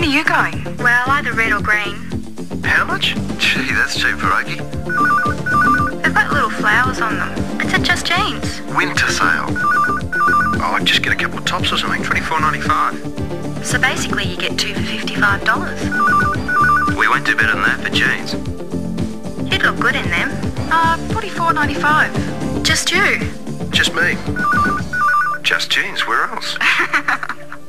When are you going? Well, either red or green. How much? Gee, that's cheap for Okie. They've got little flowers on them. It's at Just Jeans. Winter sale. Oh, I'd just get a couple of tops or something, $24.95. So basically you get two for $55. We won't do better than that for jeans. You'd look good in them. $44.95. Just you. Just me. Just jeans, where else?